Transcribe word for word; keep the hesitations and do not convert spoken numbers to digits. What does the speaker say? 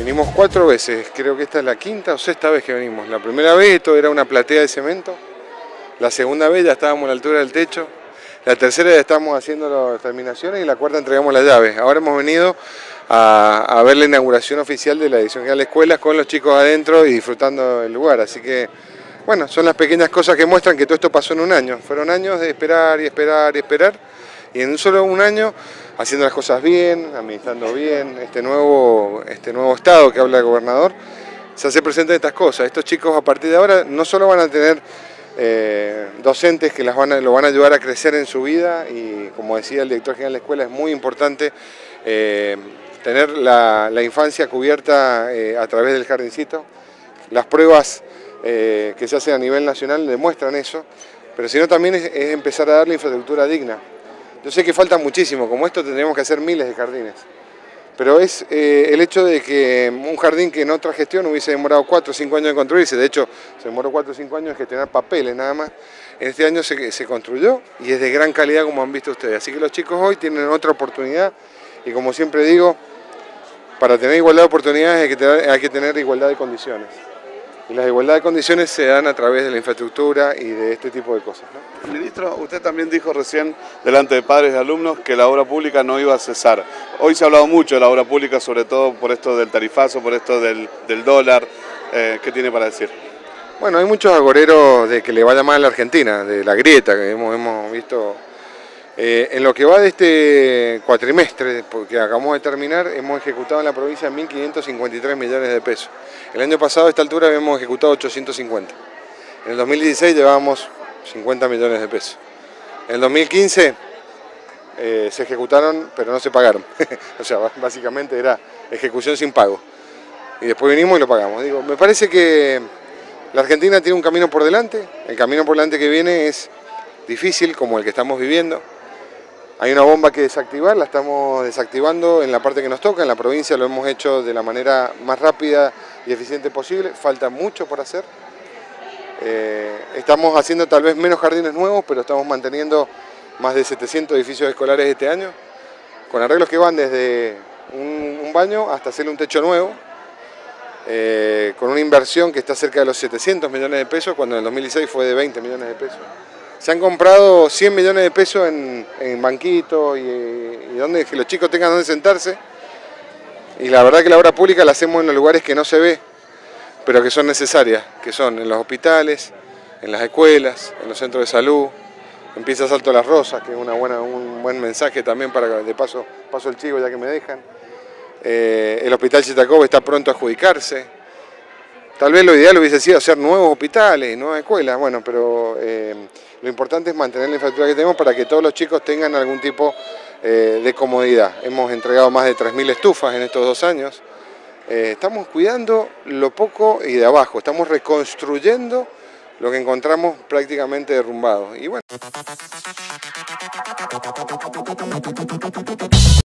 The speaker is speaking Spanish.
Vinimos cuatro veces, creo que esta es la quinta o sexta vez que venimos. La primera vez esto era una platea de cemento, la segunda vez ya estábamos a la altura del techo, la tercera ya estábamos haciendo las terminaciones y la cuarta entregamos las llaves. Ahora hemos venido a, a ver la inauguración oficial de la edición general de escuelas con los chicos adentro y disfrutando del lugar. Así que, bueno, son las pequeñas cosas que muestran que todo esto pasó en un año. Fueron años de esperar y esperar y esperar. Y en solo un año, haciendo las cosas bien, administrando bien, este nuevo, este nuevo estado que habla el gobernador, se hace presente estas cosas. Estos chicos a partir de ahora no solo van a tener eh, docentes que las van a, lo van a ayudar a crecer en su vida y, como decía el director general de la escuela, es muy importante eh, tener la, la infancia cubierta eh, a través del jardincito. Las pruebas eh, que se hacen a nivel nacional demuestran eso, pero sino también es, es empezar a darle infraestructura digna. Yo sé que falta muchísimo, como esto tendríamos que hacer miles de jardines, pero es eh, el hecho de que un jardín que en otra gestión hubiese demorado cuatro o cinco años en construirse, de hecho se demoró cuatro o cinco años en gestionar papeles nada más, en este año se, se construyó y es de gran calidad como han visto ustedes. Así que los chicos hoy tienen otra oportunidad y, como siempre digo, para tener igualdad de oportunidades hay que tener, hay que tener igualdad de condiciones. Y la igualdad de condiciones se dan a través de la infraestructura y de este tipo de cosas, ¿no? Ministro, usted también dijo recién, delante de padres y alumnos, que la obra pública no iba a cesar. Hoy se ha hablado mucho de la obra pública, sobre todo por esto del tarifazo, por esto del, del dólar. Eh, ¿Qué tiene para decir? Bueno, hay muchos agoreros de que le vaya mal a la Argentina, de la grieta que hemos, hemos visto. Eh, en lo que va de este cuatrimestre, porque acabamos de terminar, hemos ejecutado en la provincia mil quinientos cincuenta y tres millones de pesos. El año pasado a esta altura habíamos ejecutado ochocientos cincuenta. En el dos mil dieciséis llevábamos cincuenta millones de pesos. En el dos mil quince eh, se ejecutaron, pero no se pagaron. O sea, básicamente era ejecución sin pago. Y después vinimos y lo pagamos. Digo, me parece que la Argentina tiene un camino por delante. El camino por delante que viene es difícil, como el que estamos viviendo. Hay una bomba que desactivar, la estamos desactivando en la parte que nos toca. En la provincia lo hemos hecho de la manera más rápida y eficiente posible. Falta mucho por hacer. Eh, estamos haciendo tal vez menos jardines nuevos, pero estamos manteniendo más de setecientos edificios escolares este año, con arreglos que van desde un, un baño hasta hacerle un techo nuevo, eh, con una inversión que está cerca de los setecientos millones de pesos, cuando en el dos mil dieciséis fue de veinte millones de pesos. Se han comprado cien millones de pesos en, en banquitos y, y donde que los chicos tengan donde sentarse. Y la verdad que la obra pública la hacemos en los lugares que no se ve, pero que son necesarias, que son en los hospitales, en las escuelas, en los centros de salud. Empieza Salto Las Rosas, que es una buena, un buen mensaje también para de paso, paso el chivo ya que me dejan. Eh, el Hospital Chitacov está pronto a adjudicarse. Tal vez lo ideal hubiese sido hacer nuevos hospitales, nuevas escuelas, bueno, pero eh, lo importante es mantener la infraestructura que tenemos para que todos los chicos tengan algún tipo eh, de comodidad. Hemos entregado más de tres mil estufas en estos dos años. Eh, estamos cuidando lo poco y de abajo, estamos reconstruyendo lo que encontramos prácticamente derrumbado. Y bueno.